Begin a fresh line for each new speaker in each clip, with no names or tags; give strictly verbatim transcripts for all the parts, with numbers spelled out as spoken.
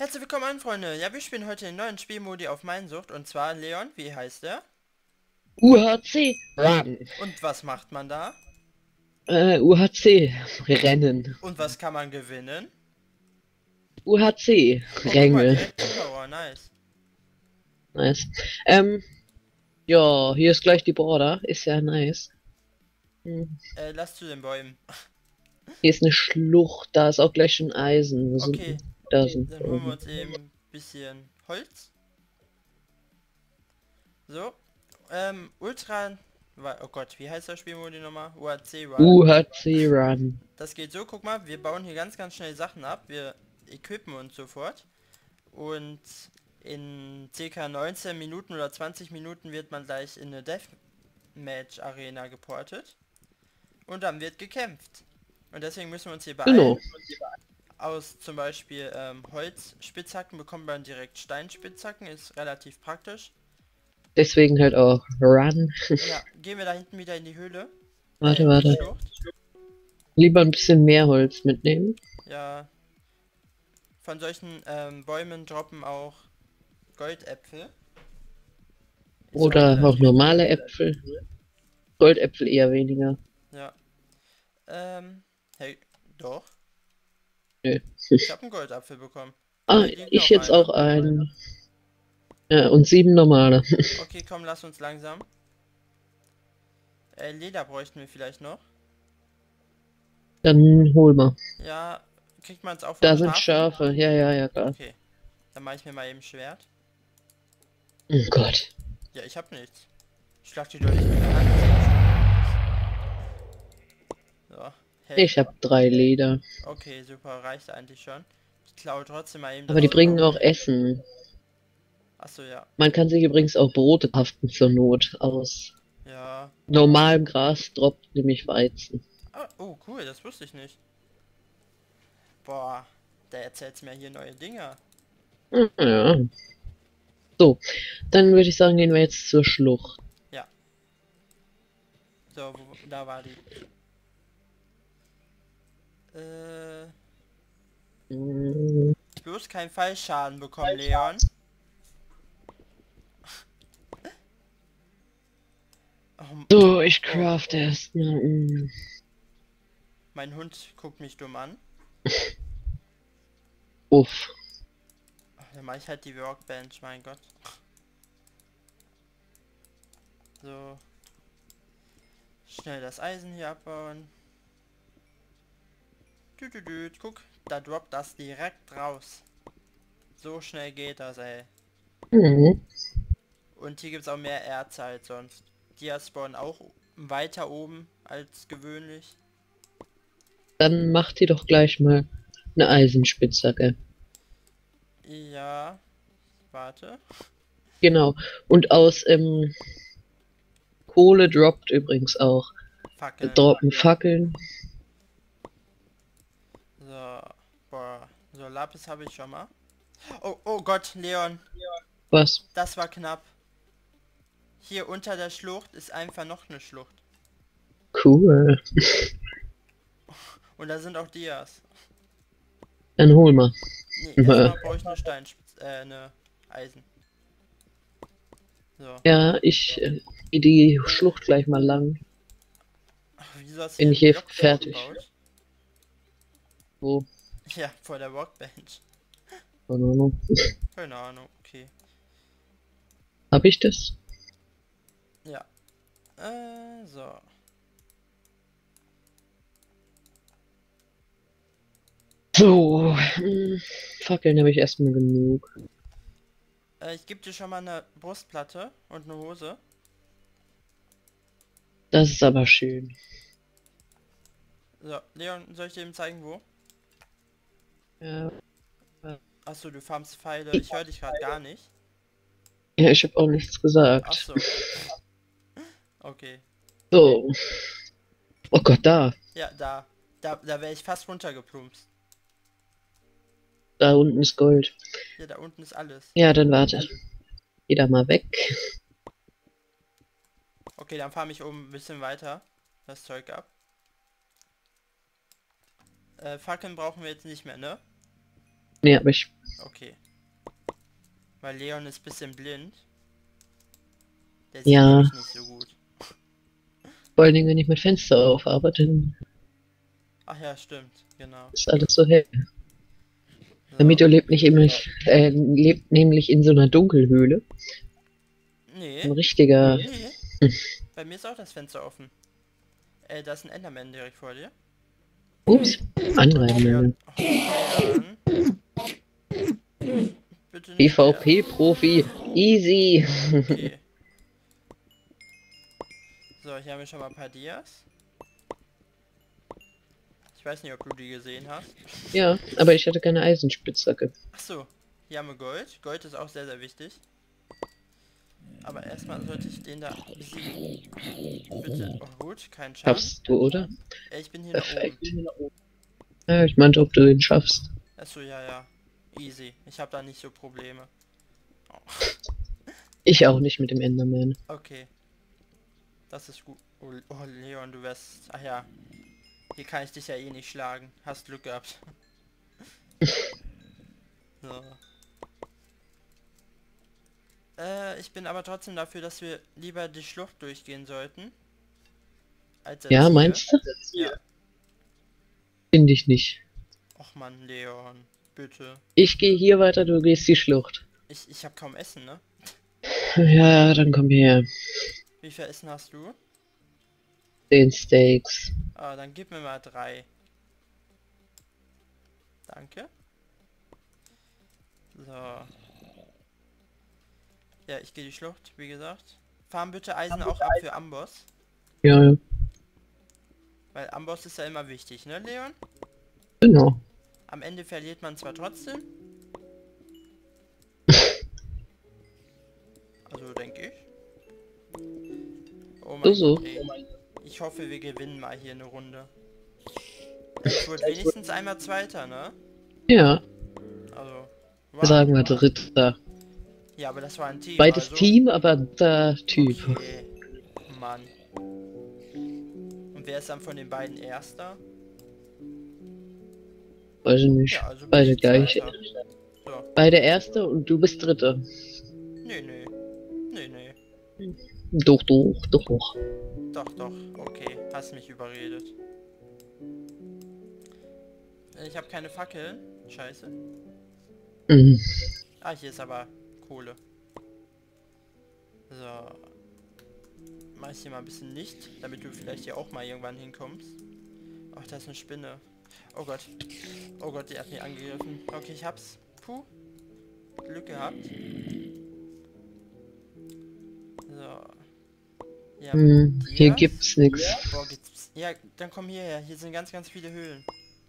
Herzlich willkommen, Freunde. Ja, wir spielen heute den neuen Spielmodi auf Minecraft und zwar Leon. Wie heißt der?
U H C Run.
Und was macht man da?
Äh, U H C Rennen.
Und was kann man gewinnen?
U H C
Oh, guck mal,
Ränge.
direkt Zuckerrohr, nice.
Nice. Ähm, ja, hier ist gleich die Border. Ist ja nice. Hm.
Äh, lass zu den Bäumen.
Hier ist eine Schlucht. Da ist auch gleich schon Eisen. Wo sind
Okay,
die? Da sind
dann holen wir
Bäume.
uns eben ein bisschen Holz. So. Ähm, Ultra... Oh Gott, wie heißt der Spielmodi nochmal? U H C Run.
U H C Run.
Das geht so, guck mal, wir bauen hier ganz, ganz schnell Sachen ab. Wir equippen uns sofort. Und in ca. neunzehn Minuten oder zwanzig Minuten wird man gleich in eine Deathmatch Arena geportet. Und dann wird gekämpft. Und deswegen müssen wir uns hier
Genau.
beeilen. Aus zum Beispiel ähm, Holzspitzhacken bekommt man direkt Steinspitzhacken, ist relativ praktisch.
Deswegen halt auch Run.
Ja, gehen wir da hinten wieder in die Höhle. Äh,
Warte,
in die
warte.
Schlucht.
Lieber ein bisschen mehr Holz mitnehmen.
Ja, von solchen ähm, Bäumen droppen auch Goldäpfel. Ist auch
Oder auch
relativ
normale
cool.
Äpfel. Goldäpfel eher weniger.
Ja. Ähm, hey, doch.
Nö.
Ich habe einen Goldapfel bekommen.
Ah,
Hier liegt
ich
noch
jetzt
einer.
auch ein. Ja, und sieben normale.
Okay, komm, lass uns langsam. Äh, Leder bräuchten wir vielleicht noch.
Dann hol mal.
Ja, kriegt man es auch von
Da sind
Schafen?
Schafe. Ja, ja, ja, klar.
Okay, dann mache ich mir mal eben Schwert.
Oh Gott.
Ja, ich hab nichts. Ich schlag die doch nicht mit der Hand. So, Helm.
Ich habe drei Leder.
Okay, super, reicht eigentlich schon. Ich klaue trotzdem mal eben
Aber
das
die bringen auch
Zuckerrohr.
Essen.
Achso, ja.
Man kann sich übrigens auch Brote haften zur Not aus.
Ja.
Normalem Gras droppt nämlich Weizen.
Ah, oh, cool, das wusste ich nicht. Boah, der erzählt mir hier neue Dinge.
Ja. So, dann würde ich sagen, gehen wir jetzt zur Schlucht.
Ja. So, wo, da war die. Äh,
Mm.
bloß kein Fallschaden bekommen, Leon. Oh,
So, ich
oh,
crafte erstmal. Mm.
mein Hund guckt mich dumm an.
Uff.
Ach, dann mache ich halt die Workbench, mein Gott. So. Schnell das Eisen hier abbauen. Tütütüt, guck, da droppt das direkt raus. So schnell geht das, ey.
Mhm.
Und hier gibt es auch mehr Erze als sonst. Die spawnen auch weiter oben als gewöhnlich.
Dann macht ihr doch gleich mal eine Eisenspitzhacke.
Ja, warte.
Genau. Und aus ähm, Kohle droppt übrigens auch.
Fackeln.
Droppen Fackeln.
So, boah. So, Lapis habe ich schon mal. Oh, oh Gott, Leon.
Was?
Das war knapp. Hier unter der Schlucht ist einfach noch eine Schlucht.
Cool.
Und da sind auch Dias.
Dann hol mal.
Nee, erstmal brauche ich eine Steinspitze, äh, eine Eisen. So.
Ja, ich äh, geh die Schlucht gleich mal lang.
Ach, wieso hast du
Bin
hier
ich
einen
hier
Block
fertig.
gebaut?
Wo?
Ja, vor der Workbench.
Keine Ahnung.
Keine Ahnung, okay.
Hab ich das?
Ja. Äh, so.
So. Hm, Fackeln habe ich erstmal genug.
Äh, ich gebe dir schon mal eine Brustplatte und eine Hose.
Das ist aber schön.
So, Leon, soll ich dir eben zeigen, wo?
Ja,
Achso, du farmst Pfeile. Ich höre dich gerade gar nicht.
ja ich habe auch nichts gesagt.
Achso. Okay.
So. Oh Gott, da.
Ja, da. Da, da wäre ich fast runtergeplumpst.
Da unten ist Gold.
Ja, da unten ist alles.
Ja, dann warte. Geh da mal weg.
Okay, dann farm ich oben ein bisschen weiter das Zeug ab. Äh, Fackeln brauchen wir jetzt nicht mehr, ne?
Nee, hab ich.
Okay. Weil Leon ist ein bisschen blind. Der sieht
Ja.
nämlich nicht so gut.
Vor allen Dingen, wenn ich mit Fenster aufhabe, dann
Ach ja, stimmt. Genau.
ist alles so hell.
So.
Damit lebt nicht nämlich, äh, lebt nämlich in so einer Dunkelhöhle. Ein
Nee.
richtiger.
Nee. Bei mir ist auch das Fenster offen. Äh, da ist ein Enderman direkt vor dir.
Ups, andere
Leon.
Enderman.
Oh, Leon. Bitte nicht mehr.
PvP-Profi, easy.
Okay. So, hier haben wir schon mal ein paar Dias. Ich weiß nicht, ob du die gesehen hast.
Ja, aber ich hatte keine Eisenspitzhacke.
Ach so, hier haben wir Gold. Gold ist auch sehr, sehr wichtig. Aber erstmal sollte ich den da besiegen. Bitte. Oh gut, kein Schaden.
Schaffst du, oder?
Äh, ich bin hier
Perfekt.
da oben.
Ja, ich meinte, ob du den schaffst.
Achso, ja, ja. Easy. Ich habe da nicht so Probleme. Oh.
Ich auch nicht mit dem Enderman.
Okay. Das ist gut. Oh, oh, Leon, du wärst... Ach ja. Hier kann ich dich ja eh nicht schlagen. Hast Glück gehabt. So. Äh, ich bin aber trotzdem dafür, dass wir lieber die Schlucht durchgehen sollten. Als
Ja,
hier.
meinst du?
Ja.
Finde ich nicht.
Och Mann, Leon. Bitte.
Ich gehe hier weiter, du gehst die Schlucht.
Ich, ich habe kaum Essen, ne?
Ja, dann komm her.
Wie viel Essen hast du?
Den Steaks.
Ah, dann gib mir mal drei. Danke. So. Ja, ich gehe die Schlucht, wie gesagt. Farm bitte Eisen auch ab für Amboss.
Ja, ja.
Weil Amboss ist ja immer wichtig, ne, Leon?
Genau.
Am Ende verliert man zwar trotzdem. Also denke ich. Oh mein
So, so.
Gott, ey. Ich hoffe, wir gewinnen mal hier eine Runde. Ich wurde wenigstens einmal Zweiter, ne?
Ja,
Also.
sagen wir Dritter.
Ja, aber das war ein Team.
Beides
also.
Team, aber der Typ.
Okay. Mann. Und wer ist dann von den beiden Erster?
Weiß ich nicht.
Ja, also bin
Beide
ich
gleich.
Zweiter. So.
Beide Erste und du bist Dritter.
Nee, nee. Nee, nee.
Doch, doch, doch, doch.
Doch, doch. Okay. Hast mich überredet. Ich habe keine Fackeln. Scheiße.
Mhm.
Ah, hier ist aber Kohle. So. Mach ich hier mal ein bisschen Licht, damit du vielleicht hier auch mal irgendwann hinkommst. Ach, da ist eine Spinne. Oh Gott. Oh Gott, die hat mich angegriffen. Okay, ich hab's. Puh. Glück gehabt. So. Ja,
Hm,
Dias.
hier gibt's nix.
Boah, gibt's. Ja, dann komm hierher. Hier sind ganz, ganz viele Höhlen.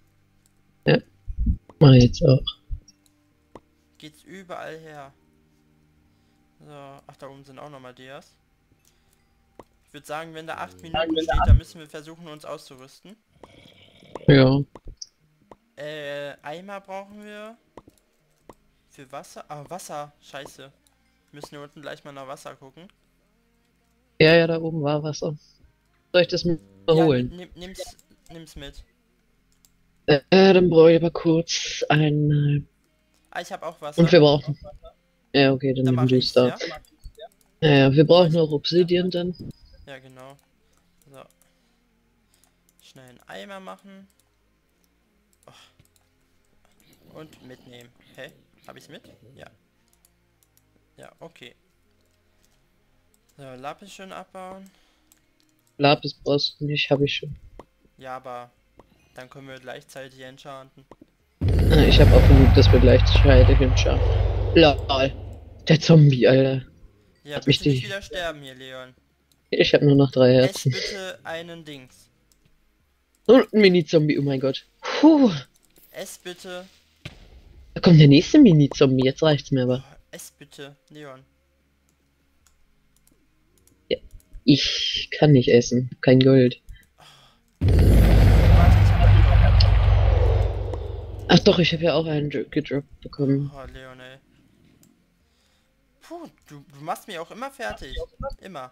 Mach ich jetzt auch.
Geht's überall her. So. Ach, da oben sind auch nochmal Dias. Ich würde sagen, wenn da acht Minuten steht, dann müssen wir versuchen, uns auszurüsten.
Ja.
Äh, Eimer brauchen wir. Für Wasser. Ah, Wasser. Scheiße. Wir müssen hier unten gleich mal nach Wasser gucken.
Ja, ja, da oben war Wasser. Soll ich das mal
Ja,
holen?
nimm, nimm's, nimm's mit.
Äh, dann brauche ich aber kurz ein...
Ah, ich habe auch
Äh,
Wasser.
und wir brauchen... Ja, okay, dann,
Dann
nimm
mach
du
ich's,
es da.
ja?
Ja, ja, wir brauchen noch Obsidian dann.
Ja, genau. So. Schnell einen Eimer machen. Oh. Und mitnehmen. Hä? Hab ich's mit? Ja. Ja, okay. So, Lapis schön abbauen.
Lapis brauchst du nicht, habe ich schon.
Ja, aber dann können wir gleichzeitig enchanten.
Ah, ich habe auch genug, dass wir gleichzeitig hinschauen. Lol. Der Zombie, Alter.
Ja,
Hat mich
bitte nicht
die-
wieder sterben hier, Leon.
Ich habe nur noch drei
Ess
Herzen.
bitte einen Dings.
Und ein Mini-Zombie, oh mein Gott. Puh.
Ess bitte.
Da kommt der nächste Mini-Zombie, jetzt reicht's mir aber.
Oh, ess bitte, Leon.
Ich kann nicht essen, kein Gold.
Warte, ich hab einen Drop.
Ach doch, ich habe ja auch einen dro- gedroppt bekommen.
Oh, Leon, ey. Puh, du, du machst mich auch immer fertig. Immer.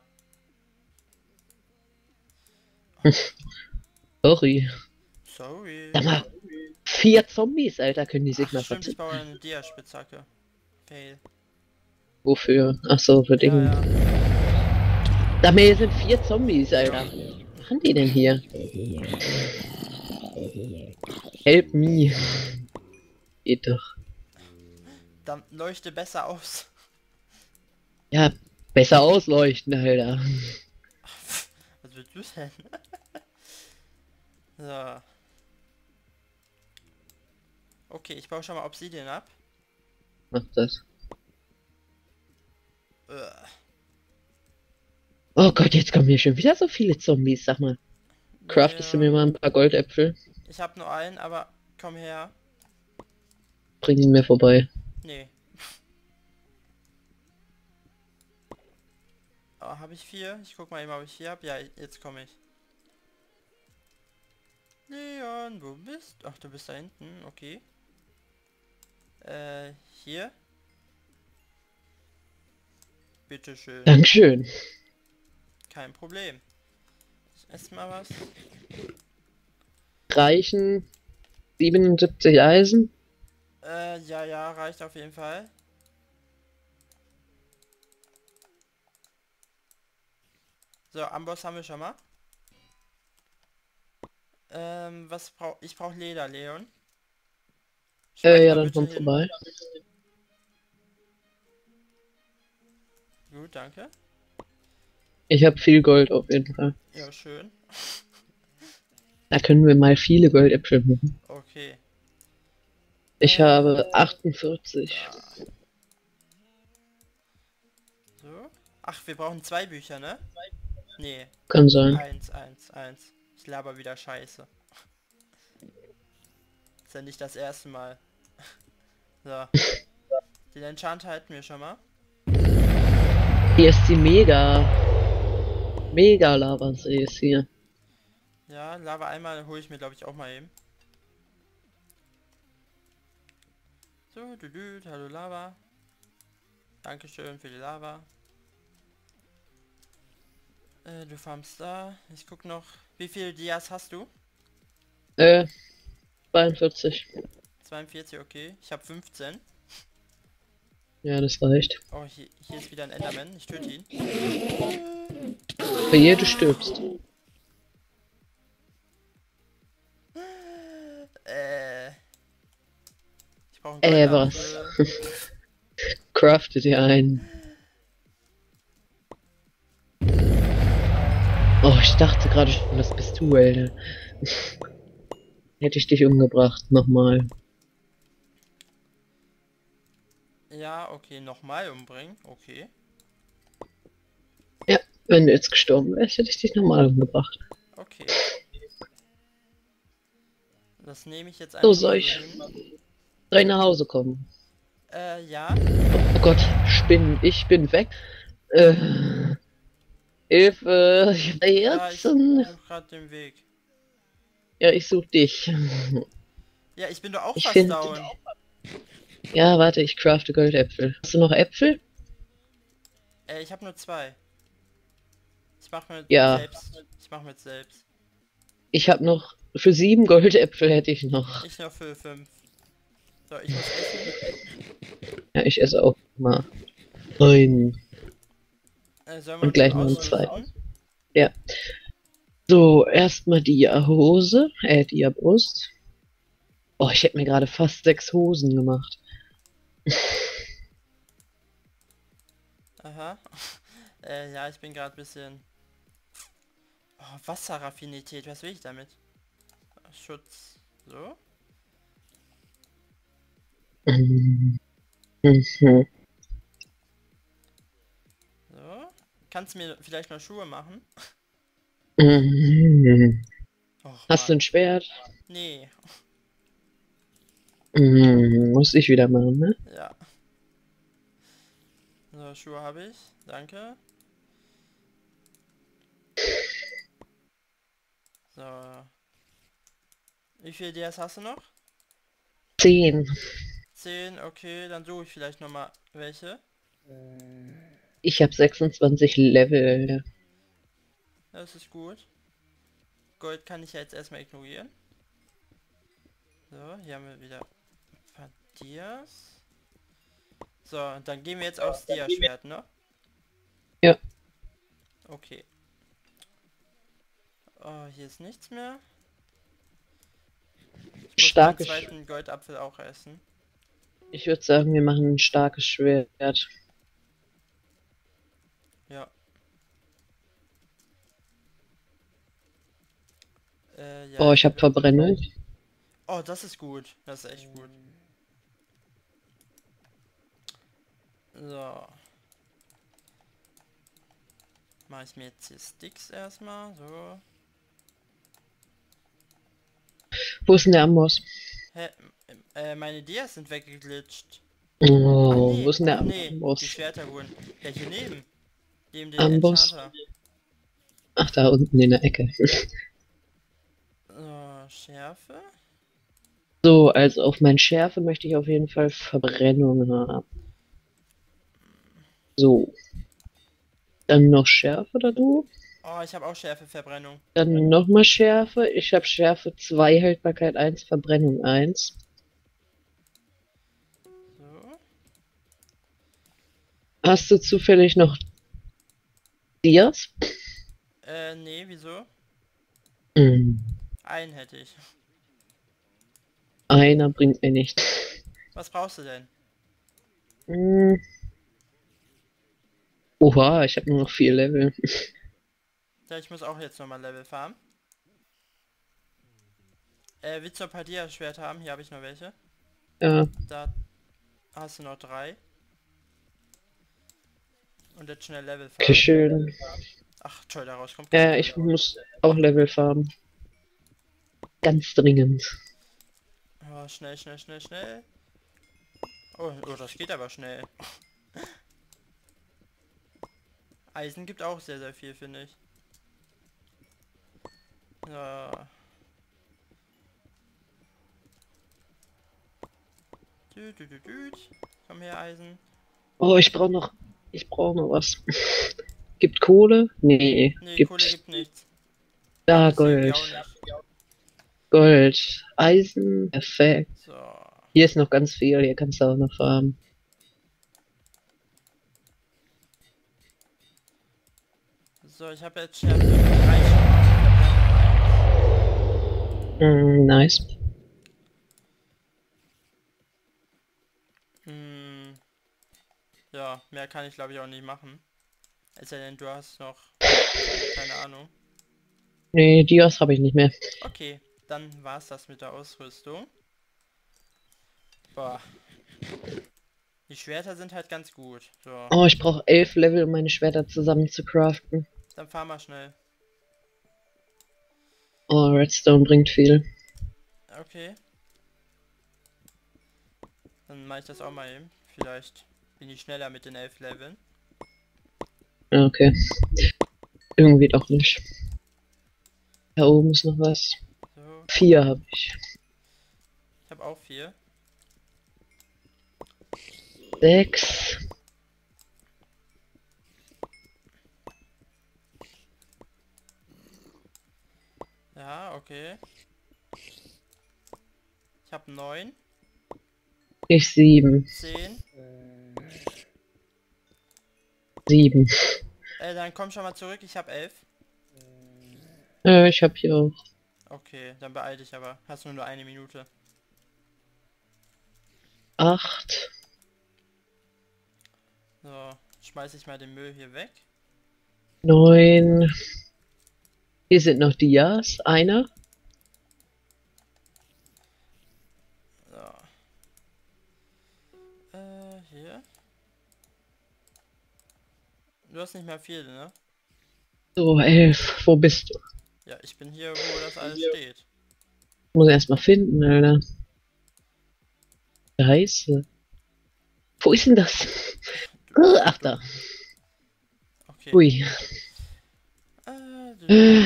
Sorry.
Sorry.
Sag mal, Vier Zombies, Alter, können die sich
Ach
mal
stimmt, ich
verziehen.
baue eine Dia-Spitzhacke. Fail.
Wofür? Ach so, für
Ja,
Dinge.
ja.
Da mir sind vier Zombies, Alter. Was machen die denn hier? Help me. Geht doch.
Dann leuchte besser aus.
Ja, besser ausleuchten, Alter.
Was willst du denn? So. Okay, ich baue schon mal Obsidian ab.
Mach das.
Ugh.
Oh Gott, jetzt kommen hier schon wieder so viele Zombies, sag mal. Craftest du mir
Ja,
mal ein paar Goldäpfel?
ich habe nur einen, aber komm her.
Bring ihn mir vorbei.
Nee. Oh, habe ich vier? Ich guck mal eben, ob ich vier habe. Ja, jetzt komme ich. Leon, wo bist du? Ach, du bist da hinten. Okay. Äh, hier. Bitteschön.
Dankeschön.
Kein Problem. Ich esse mal was.
Reichen siebenundsiebzig Eisen?
Äh, ja, ja, reicht auf jeden Fall. So, Amboss haben wir schon mal. Ähm, was brauch ich? Brauche Leder, Leon. Schreib
Äh, ja,
mal
dann
bitte
komm
hin.
vorbei.
Gut, danke.
Ich habe viel Gold auf jeden Fall.
Ja, schön.
Da können wir mal viele Goldäpfel machen.
Okay.
Ich
Äh,
habe achtundvierzig.
Da. So. Ach, wir brauchen zwei Bücher, ne? Nee.
Kann sein.
Eins, eins, eins. Ich laber wieder Scheiße. Ist ja nicht das erste Mal. So. Den Enchant halten wir schon mal.
Hier ist die Mega. Mega Lavasee ist hier.
Ja, Lava einmal hole ich mir, glaube ich, auch mal eben. So, du, du, hallo Lava. Dankeschön für die Lava. Äh, du farmst da. Ich guck noch. Wie viele Dias hast du?
Äh, zweiundvierzig.
zweiundvierzig, okay. Ich habe fünfzehn.
Ja, das reicht.
Oh, hier, hier ist wieder ein Enderman. Ich töte ihn.
Für je du stirbst.
Äh. Ich brauche einen
Äh,
Goldapfel.
was? Crafte dir einen. Oh, ich dachte gerade schon, das bist du, Alter. Hätte ich dich umgebracht, nochmal.
Ja, okay, nochmal umbringen. Okay.
Ja, wenn du jetzt gestorben wärst, hätte ich dich nochmal umgebracht.
Okay. Das nehme ich jetzt
So,
einfach
soll
mal
ich
so hin.
direkt nach Hause kommen?
Äh, ja.
Oh Gott, Spinnen, ich bin weg. Äh, Hilfe, ich bin
Ja, ich
jetzt.
suche gerade den Weg.
Ja, ich such dich.
Ja, ich bin doch auch
Ich
fast
find-
down.
Ja, warte, ich crafte Goldäpfel. Hast du noch Äpfel?
Äh, ich habe nur zwei. Ich mach mir
Ja.
selbst. Ich mach mir selbst.
Ich habe noch, für sieben Goldäpfel hätte ich noch.
Ich noch für fünf. So, ich muss essen.
Ja, ich esse auch mal rein.
Äh, sollen wir
Und
uns
gleich
schon
noch einen
ausrüsten?
zweiten. Ja. So, erstmal die Hose, äh, die Brust. Oh, ich hätte mir gerade fast sechs Hosen gemacht.
Aha. äh, ja, ich bin gerade ein bisschen... Oh, Wasserraffinität, was will ich damit? Schutz. So.
Mhm. Mhm.
So. Kannst du mir vielleicht noch Schuhe machen?
Mhm.
Och,
Hast du
Mann.
ein Schwert?
Nee.
Mhm. Muss ich wieder machen, ne?
Ja. So, Schuhe habe ich. Danke. So. Wie viele Dias hast du noch?
Zehn.
zehn, okay, dann suche ich vielleicht nochmal welche.
Ich habe sechsundzwanzig Level.
Das ist gut. Gold kann ich ja jetzt erstmal ignorieren. So, hier haben wir wieder ein paar Dias. So, dann gehen wir jetzt aufs Dia-Schwert, ne?
Ja.
Okay. Oh, hier ist nichts mehr. Ich muss
Starkes.
den zweiten Goldapfel auch essen.
Ich würde sagen, wir machen ein starkes Schwert.
Ja. Äh, ja.
Oh, ich habe Verbrennung.
Oh, das ist gut. Das ist echt gut. So. Mache ich mir jetzt hier Sticks erstmal. So.
Wo ist denn der Amboss?
Hä? Äh, meine Dias sind weggeglitscht.
Oh,
Ach nee,
wo ist denn der
ach nee,
Amboss?
die Schwerter wurden. Ja, hier neben. Neben den
Amboss?
Enchanter.
Ach, da unten in der Ecke.
So, Schärfe.
So, also auf mein Schärfe möchte ich auf jeden Fall Verbrennung haben. So. Dann noch Schärfe dazu.
Oh, ich habe auch Schärfe-Verbrennung.
Dann nochmal Schärfe. Ich habe Schärfe zwei, Haltbarkeit eins, Verbrennung eins.
So.
Hast du zufällig noch Dias?
Äh, nee, wieso?
Hm.
Einen hätte ich.
Einer bringt mir nicht.
Was brauchst du denn?
Hm. Oha, ich habe nur noch vier Level.
Ja, ich muss auch jetzt nochmal Level farmen. Äh, willst du ein paar Dia-Schwerter haben? Hier habe ich noch welche.
Ja,
Da hast du noch drei. Und jetzt schnell Level
okay,
farmen.
schön.
Ach toll, daraus kommt
Ja,
kein
ich
Level.
muss auch Level farmen. Ganz dringend.
Oh, schnell, schnell, schnell, schnell. Oh, oh, das geht aber schnell. Eisen gibt auch sehr, sehr viel, finde ich. So. Düt, düt, düt, düt. Komm her, Eisen.
Oh, ich brauche noch. Ich brauche noch was. Gibt Kohle? Nee.
Nee,
gibt.
Kohle gibt nichts.
Da,
Lapis irgendwie
Gold.
auch nicht.
Gold. Eisen. Perfekt.
So.
Hier ist noch ganz viel. Hier kannst du auch noch farmen.
So, ich habe jetzt Schärfe drei
Mm, nice.
Hm. Ja, mehr kann ich glaube ich auch nicht machen. Es sei denn, du hast noch keine Ahnung.
Nee, Dias habe ich nicht mehr.
Okay, dann war's das mit der Ausrüstung. Boah. Die Schwerter sind halt ganz gut. So,
Oh, ich brauche elf Level, um meine Schwerter zusammen zu craften.
dann fahr mal schnell.
Oh, Redstone bringt viel.
Okay. Dann mache ich das auch mal eben. Vielleicht bin ich schneller mit den elf Leveln.
Ja, okay. Irgendwie doch nicht. Da oben ist noch was.
So,
Vier habe ich.
ich habe auch vier.
Sechs.
Ja, okay. Ich habe neun,
Ich sieben.
zehn.
Sieben.
Äh, dann komm schon mal zurück. Ich habe elf.
Äh, ich habe hier auch.
Okay, dann beeil dich aber. Hast nur nur eine Minute.
Acht.
So, schmeiß ich mal den Müll hier weg.
Neun. Hier sind noch Dias. Einer.
So. Äh, hier. Du hast nicht mehr viel, ne?
So, elf. Wo bist du?
Ja, ich bin hier, wo das alles steht.
Muss erst mal finden, Alter. Scheiße. Wo ist denn das?
Du,
Ach, da.
okay.
Ui.
Äh, du,
Äh.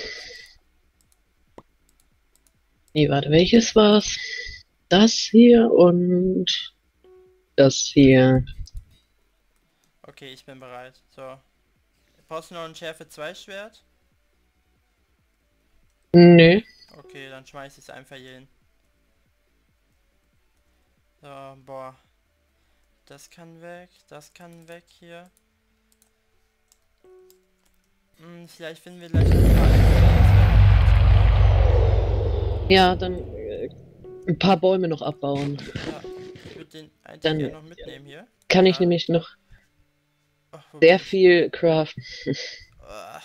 Nee, warte, welches war's? Das hier und das hier.
okay, ich bin bereit. So. Brauchst du noch ein Schärfe zwei Schwert?
Nö.
Okay, dann schmeiß ich es einfach hier hin. So, boah. Das kann weg, das kann weg hier. Hm, vielleicht finden wir gleich noch ein paar Äpfel,
Ja, dann äh, ein paar Bäume noch abbauen.
das wäre ja, ich würde den eigentlich
Dann
gerne noch mitnehmen hier.
kann ich
Schade.
nämlich noch
Ach, wo
sehr
bin ich?
viel craften.
Ah,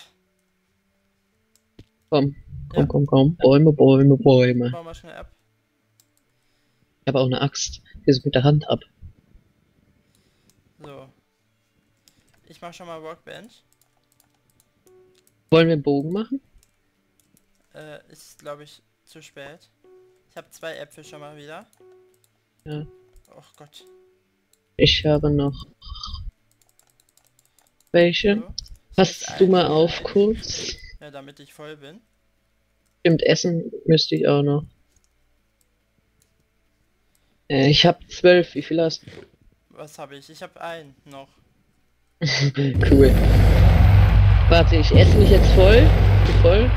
Komm, komm,
Ja.
komm, komm. Bäume, Bäume, Bäume.
bauen wir schnell ab.
Ich habe auch eine Axt. Hier so mit der Hand ab.
So. Ich mach schon mal Workbench.
Wollen wir einen Bogen machen?
Äh, ist glaube ich zu spät. Ich habe zwei Äpfel schon mal wieder.
Ja.
Och Gott.
Ich habe noch welche.
So. Ich
Passt
esse
du
ein-
mal auf kurz?
Ja, damit ich voll bin.
Stimmt, essen müsste ich auch noch. Äh, ich habe zwölf. Wie viel hast du?
Was habe ich? Ich habe einen noch.
Cool. Warte, ich esse mich jetzt voll. Bist du voll?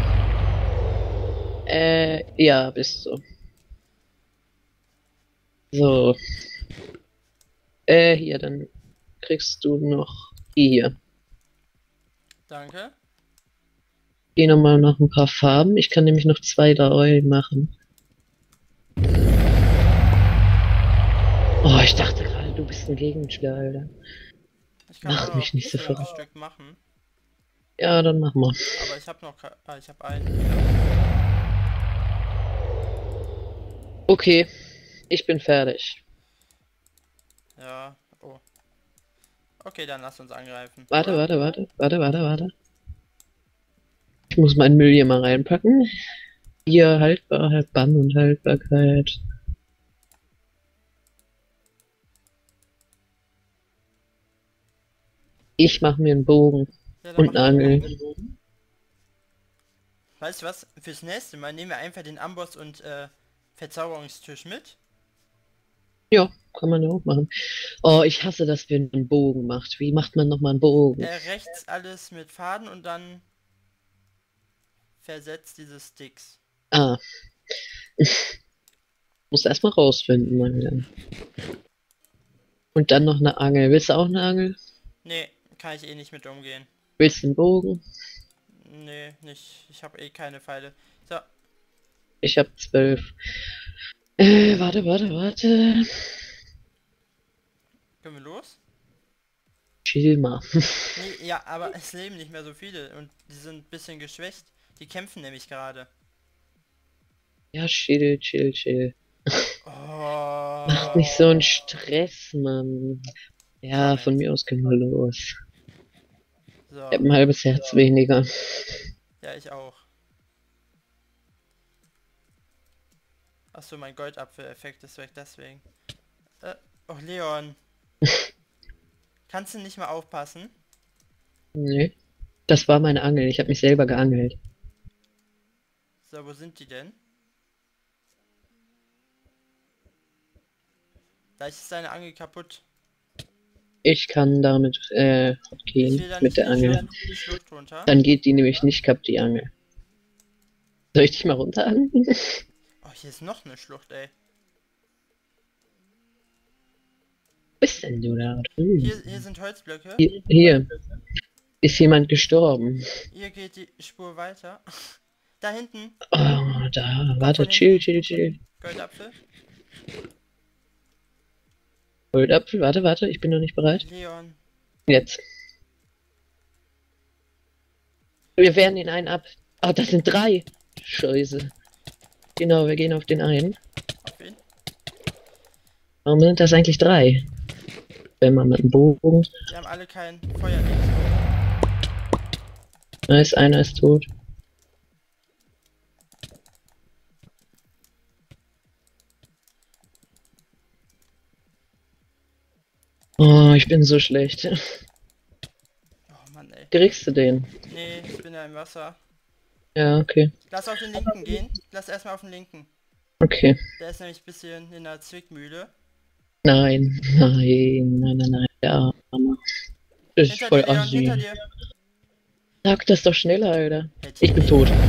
Äh, ja, bist du. So. Äh, hier, dann kriegst du noch die hier.
Danke.
Geh nochmal nach ein paar Farben. Ich kann nämlich noch zwei, drei machen. Oh, ich dachte gerade, du bist ein Gegenspieler, Alter.
Ich kann
Mach
auch
mich
noch
nicht so
fünf
verrückt.
Stück machen.
Ja, dann mach mal.
Aber ich habe noch ke- ah, ich habe einen.
Okay, ich bin fertig.
Ja. Oh. Okay, dann lass uns angreifen.
Warte,
oder?
warte, warte, warte, warte, warte. Ich muss meinen Müll hier mal reinpacken. Hier Haltbarkeit, Bann und Haltbarkeit. Ich mache mir einen Bogen
Ja, dann
und
mach
eine
den
Angel.
Bogen. Weißt du was? Fürs nächste Mal nehmen wir einfach den Amboss und äh, Verzauberungstisch mit.
Ja, kann man ja auch machen. Oh, ich hasse, dass wir einen Bogen macht. Wie macht man nochmal einen Bogen?
Äh, rechts alles mit Faden und dann versetzt diese Sticks.
Ah. Muss erstmal rausfinden, mal wieder. Und dann noch eine Angel. Willst du auch eine Angel?
Nee, kann ich eh nicht mit umgehen.
Willst du einen Bogen?
Nee, nicht. Ich habe eh keine Pfeile. So,
Ich hab zwölf. Äh, warte, warte, warte.
können wir los?
Chill mal.
Nee, ja, aber es leben nicht mehr so viele und die sind ein bisschen geschwächt. Die kämpfen nämlich gerade.
Ja, chill, chill, chill.
Oh.
Macht nicht so einen Stress, Mann. Ja, von mir aus können wir los.
So,
Ich hab ein halbes Herz weniger.
ja, ich auch. Achso, mein Goldapfel-Effekt ist weg, deswegen. Äh, oh, Leon. Kannst du nicht mal aufpassen?
Nee. Das war meine Angel. Ich habe mich selber geangelt.
So, wo sind die denn? Vielleicht ist deine Angel kaputt.
Ich kann damit äh,
Ich
gehen
will da
mit
nicht
der
in die
Angel.
Schlucht- die Schlucht runter.
Dann geht die nämlich nicht kaputt, die Angel. Soll ich dich mal runterangeln?
Oh, hier ist noch eine Schlucht, ey.
Wo bist denn du da drüben?
Hier, hier sind Holzblöcke.
Hier, hier. Ist jemand gestorben.
Hier geht die Spur weiter. Da hinten.
Oh, da. Warte,
von
chill,
hinten.
chill, chill.
Goldapfel.
Goldapfel, warte, warte, ich bin noch nicht bereit.
Leon.
Jetzt. Wir wehren den einen ab. Ah, das sind drei. Scheiße. Genau, wir gehen auf den einen.
Auf wen?
Warum sind das eigentlich drei? Wenn man mit dem Bogen.
Die haben alle kein Feuerlicht.
Nice, einer ist tot. Oh, ich bin so schlecht.
Oh Mann, ey.
Kriegst du den?
Nee, ich bin ja im Wasser.
Ja, okay.
Lass auf den linken gehen. Lass erstmal auf den linken.
Okay.
Der ist nämlich ein bisschen in der Zwickmühle.
Nein, nein, nein, nein, nein. Der Arme. Das ist
Hinter
voll
dir, Leon,
assi.
hinter dir.
Sag das doch schneller, Alter.
Hätte
Ich bin
eh-
tot.
Leon,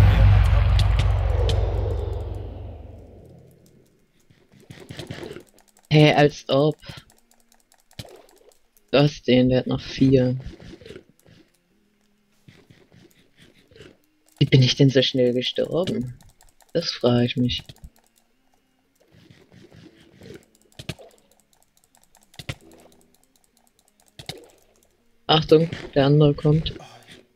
als ob.
Hä, hey, als ob. Du hast den, der hat noch vier. Wie bin ich denn so schnell gestorben? Das frage ich mich. Achtung, der andere kommt.
Oh,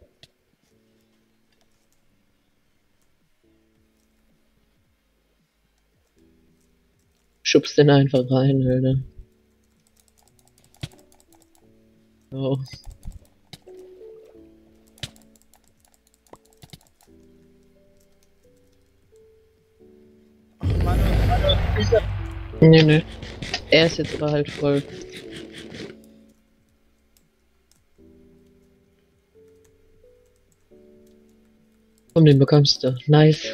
Schubst den einfach rein, Alter. Oh.
oh Mann,
Nee, nee. Er ist jetzt aber halt voll. Komm, den bekommst du. Nice.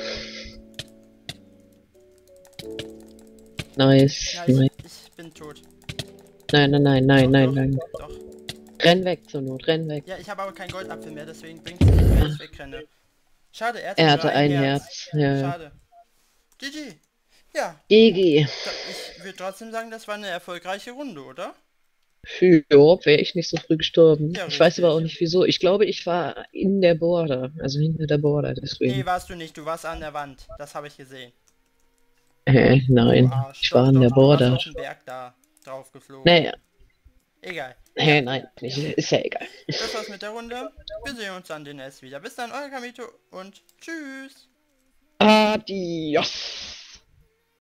Nice.
ja,
nice.
ich, ich bin tot.
Nein, nein, nein, nein,
Doch,
nein,
doch,
nein.
Doch.
Renn weg zur Not, renn weg.
Ja, ich habe aber keinen Goldapfel mehr, deswegen bringt es nicht, wenn ich wegrenne. Schade, er hatte,
Er
nur
hatte ein Herz. Ja.
Schade. G G. Ja,
G G.
da, ich würde trotzdem sagen, das war eine erfolgreiche Runde, oder?
Für wäre ich nicht so früh gestorben.
Ja,
Ich weiß aber auch
richtig.
nicht wieso. Ich glaube, ich war in der Border. Also hinter der Border,
Nee,
deswegen.
warst du nicht, du warst an der Wand. Das habe ich gesehen.
Hä?
Du
Nein.
Arsch.
Ich
Doch,
war an
doch,
der
du warst
Border.
auf dem Berg da drauf geflogen.
Naja.
Egal.
Hä, nein. Nicht, ist ja egal.
Das war's mit der Runde. Wir sehen uns dann demnächst wieder. Bis dann, euer Kamito und tschüss.
Adios.